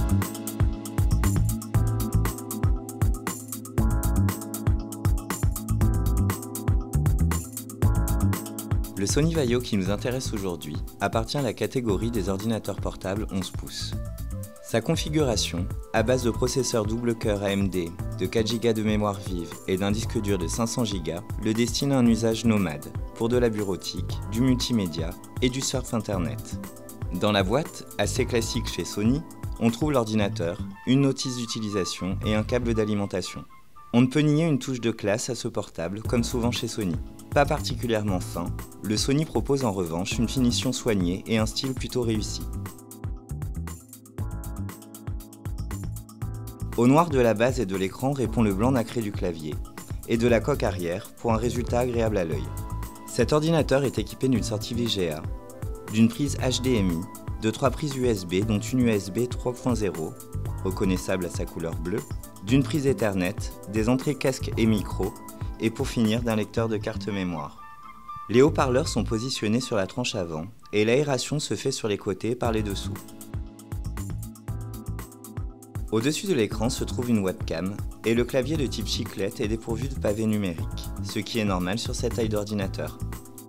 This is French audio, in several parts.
Le Sony Vaio qui nous intéresse aujourd'hui appartient à la catégorie des ordinateurs portables 11 pouces. Sa configuration, à base de processeur double cœur AMD, de 4 Go de mémoire vive et d'un disque dur de 500 Go, le destine à un usage nomade, pour de la bureautique, du multimédia et du surf internet. Dans la boîte, assez classique chez Sony, on trouve l'ordinateur, une notice d'utilisation et un câble d'alimentation. On ne peut nier une touche de classe à ce portable, comme souvent chez Sony. Pas particulièrement fin, le Sony propose en revanche une finition soignée et un style plutôt réussi. Au noir de la base et de l'écran répond le blanc nacré du clavier et de la coque arrière pour un résultat agréable à l'œil. Cet ordinateur est équipé d'une sortie VGA, d'une prise HDMI, de 3 prises USB dont une USB 3.0, reconnaissable à sa couleur bleue, d'une prise Ethernet, des entrées casque et micro, et pour finir d'un lecteur de carte mémoire. Les haut-parleurs sont positionnés sur la tranche avant et l'aération se fait sur les côtés par les dessous. Au-dessus de l'écran se trouve une webcam et le clavier de type chiclette est dépourvu de pavé numérique, ce qui est normal sur cette taille d'ordinateur.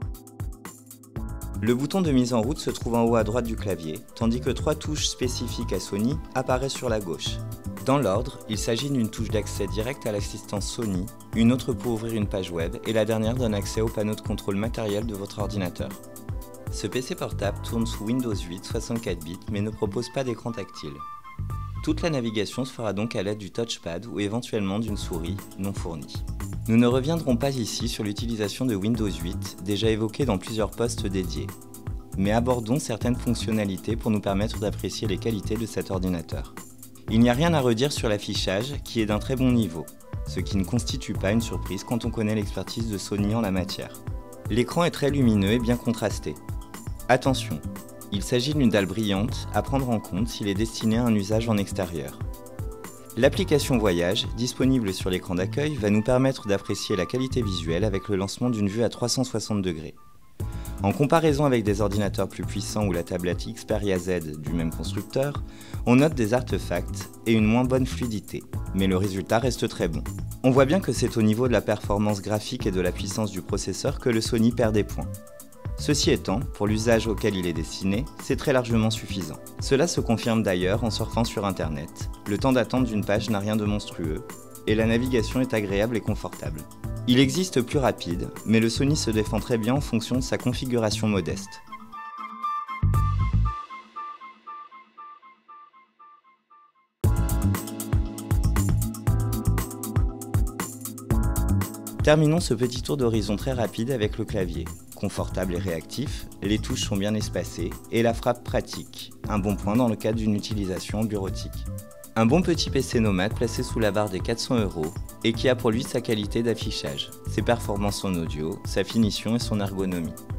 Le bouton de mise en route se trouve en haut à droite du clavier, tandis que 3 touches spécifiques à Sony apparaissent sur la gauche. Dans l'ordre, il s'agit d'une touche d'accès direct à l'assistance Sony, une autre pour ouvrir une page web et la dernière donne accès au panneau de contrôle matériel de votre ordinateur. Ce PC portable tourne sous Windows 8 64 bits mais ne propose pas d'écran tactile. Toute la navigation se fera donc à l'aide du touchpad ou éventuellement d'une souris non fournie. Nous ne reviendrons pas ici sur l'utilisation de Windows 8, déjà évoquée dans plusieurs posts dédiés, mais abordons certaines fonctionnalités pour nous permettre d'apprécier les qualités de cet ordinateur. Il n'y a rien à redire sur l'affichage qui est d'un très bon niveau, ce qui ne constitue pas une surprise quand on connaît l'expertise de Sony en la matière. L'écran est très lumineux et bien contrasté. Attention, il s'agit d'une dalle brillante à prendre en compte s'il est destiné à un usage en extérieur. L'application Voyage, disponible sur l'écran d'accueil, va nous permettre d'apprécier la qualité visuelle avec le lancement d'une vue à 360 degrés. En comparaison avec des ordinateurs plus puissants ou la tablette Xperia Z du même constructeur, on note des artefacts et une moins bonne fluidité, mais le résultat reste très bon. On voit bien que c'est au niveau de la performance graphique et de la puissance du processeur que le Sony perd des points. Ceci étant, pour l'usage auquel il est destiné, c'est très largement suffisant. Cela se confirme d'ailleurs en surfant sur Internet. Le temps d'attente d'une page n'a rien de monstrueux, et la navigation est agréable et confortable. Il existe plus rapide, mais le Sony se défend très bien en fonction de sa configuration modeste. Terminons ce petit tour d'horizon très rapide avec le clavier. Confortable et réactif, les touches sont bien espacées et la frappe pratique, un bon point dans le cadre d'une utilisation bureautique. Un bon petit PC nomade placé sous la barre des 400 € et qui a pour lui sa qualité d'affichage, ses performances en audio, sa finition et son ergonomie.